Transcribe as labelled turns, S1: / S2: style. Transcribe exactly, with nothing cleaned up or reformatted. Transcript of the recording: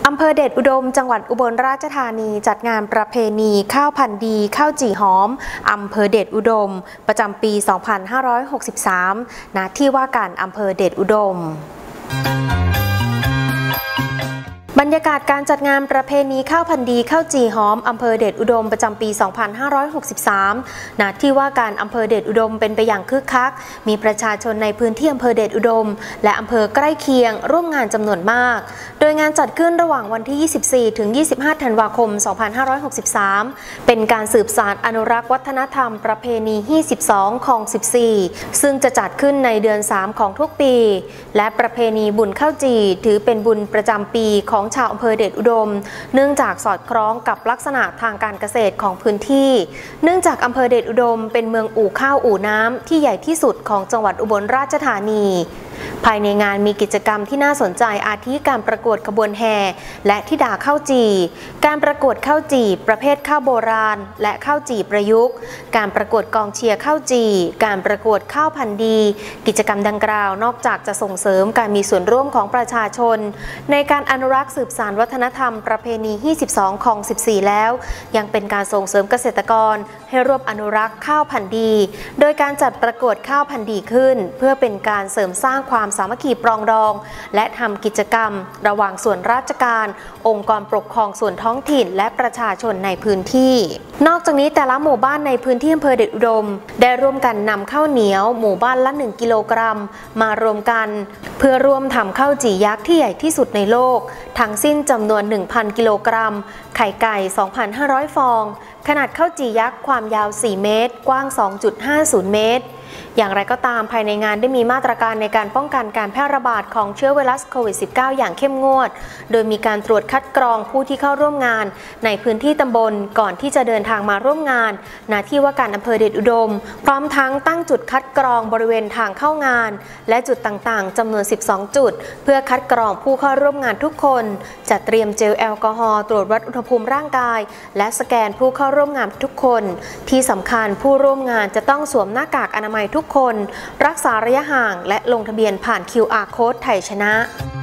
S1: อำเภอเดชอุดมจังหวัดอุบลราชธานีจัดงานประเพณีข้าวพันธุ์ดีข้าวจี่หอมอำเภอเดชอุดมประจำปี สองพันห้าร้อยหกสิบสาม ณ ที่ว่าการอำเภอเดชอุดมบรรยากาศการจัดงานประเพณีข้าวพันธุ์ดีข้าวจี่หอมอำเภอเดชอุดมประจำปี สองพันห้าร้อยหกสิบสาม ณ ที่ว่าการอำเภอเดชอุดมเป็นไปอย่างคึกคักมีประชาชนในพื้นที่อำเภอเดชอุดมและอำเภอใกล้เคียงร่วมงานจำนวนมากโดยงานจัดขึ้นระหว่างวันที่ ยี่สิบสี่ ถึง ยี่สิบห้า ธันวาคม สองพันห้าร้อยหกสิบสาม เป็นการสืบสานอนุรักษ์วัฒนธรรมประเพณีที่ สิบสอง ของ สิบสี่ ซึ่งจะจัดขึ้นในเดือน สาม ของทุกปีและประเพณีบุญข้าวจี่ถือเป็นบุญประจำปีของชาวอำเภอเดชอุดมเนื่องจากสอดคล้องกับลักษณะทางการเกษตรของพื้นที่เนื่องจากอำเภอเดชอุดมเป็นเมืองอู่ข้าวอู่น้ำที่ใหญ่ที่สุดของจังหวัดอุบลราชธานีภายในงานมีกิจกรรมที่น่าสนใจอาทิการประกวดขบวนแห่และธิดาข้าวจี่การประกวดข้าวจี่ประเภทข้าวโบราณและข้าวจี่ประยุกต์การประกวดกองเชียร์ข้าวจี่การประกวดข้าวพันธุ์ดีกิจกรรมดังกล่าวนอกจากจะส่งเสริมการมีส่วนร่วมของประชาชนในการอนุรักษ์สืบสานวัฒนธรรมประเพณีที่ สิบสอง ของ สิบสี่ แล้วยังเป็นการส่งเสริมเกษตรกรให้ร่วมอนุรักษ์ข้าวพันธุ์ดีโดยการจัดประกวดข้าวพันธุ์ดีขึ้นเพื่อเป็นการเสริมสร้างความสามัคคีปรองดองและทำกิจกรรมระหว่างส่วนราชการองค์กรปกครองส่วนท้องถิ่นและประชาชนในพื้นที่นอกจากนี้แต่ละหมู่บ้านในพื้นที่อำเภอเดชอุดมได้ร่วมกันนำข้าวเหนียวหมู่บ้านละหนึ่งกิโลกรัมมารวมกันเพื่อร่วมทำข้าวจี่ยักษ์ที่ใหญ่ที่สุดในโลกทั้งสิ้นจำนวน หนึ่งพัน กิโลกรัมไข่ไก่ สองพันห้าร้อย ฟองขนาดข้าวจี่ยักษ์ความยาว สี่ เมตรกว้าง สองจุดห้าศูนย์ เมตรอย่างไรก็ตามภายในงานได้มีมาตรการในการป้องกันการแพร่ระบาดของเชื้อไวรัสโควิด สิบเก้า อย่างเข้มงวดโดยมีการตรวจคัดกรองผู้ที่เข้าร่วมงานในพื้นที่ตำบลก่อนที่จะเดินทางมาร่วมงานณที่ว่าการอำเภอเดชอุดมพร้อมทั้งตั้งจุดคัดกรองบริเวณทางเข้างานและจุดต่างๆจำนวน สิบสอง จุดเพื่อคัดกรองผู้เข้าร่วมงานทุกคนจัดเตรียมเจลแอลกอฮอล์ตรวจวัดอุณหภูมิร่างกายและสแกนผู้เข้าร่วมงานทุกคนที่สำคัญผู้ร่วมงานจะต้องสวมหน้ากากอนามัยทุกคนรักษาระยะห่างและลงทะเบียนผ่าน คิว อาร์ Code ไทยชนะ